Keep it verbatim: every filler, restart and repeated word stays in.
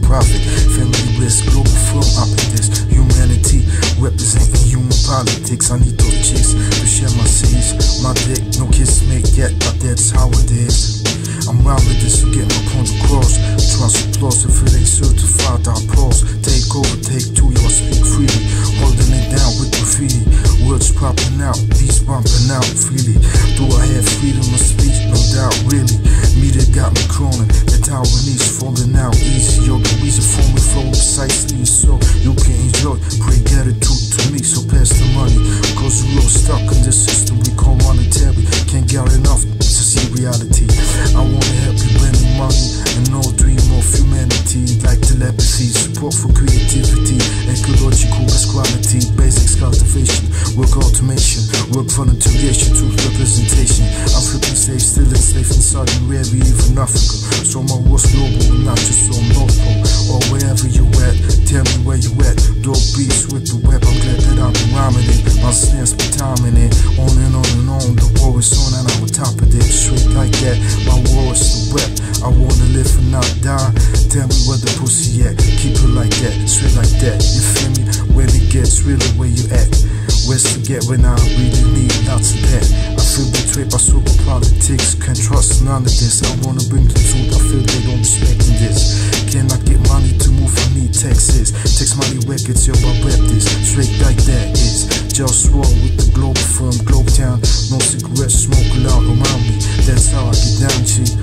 profit. Family risk, global firm up in this. Humanity, representing human politics. I need those chicks to share my seeds. My dick, no kiss make yet, but that's how it is. I'm round with this to get my point across. Trust applause if it ain't certified, I pause. Take over, take two, y'all speak freely. Holding it down with graffiti. Words popping out, beats bumping out freely. Do I have freedom of speech? No doubt, really. Media got me crawling, the Taiwanese falling out easy. Yo, the reason for me flow precisely so you can enjoy. Pray gratitude to me, so pass the money. Cause we're all stuck in this system we call monetary. Can't get enough to see reality. I wanna help you bring me money and no dream of humanity. Like telepathy, support for creativity, ecological equality, basics cultivation, work automation, work volunteeration, truth representation. I'm flipping safe, still enslaved in Saudi Arabia, even Africa. So my war's global, not just on North Pole or wherever you at. Tell me where you at. Dope beats with the web. I'm glad that I've been rhyming it. My snares be timing it. On and on and on. The war is on and I'm on top of it. Straight like that. My war is the web. I wanna live and not die. Tell me where the pussy at. Keep it like that. Straight like that. You feel me? When it gets realer, where you at? Where's to get when I really need lots of that? I feel betrayed by super politics. Can't trust none of this. I wanna bring the truth. I feel they don't respect this. Cannot get money to move. I need taxes. Text money records. Yo, I rap this. Straight like that is just raw with the global firm, Globe Town. No cigarettes, smoke loud around me. That's how I get down, G.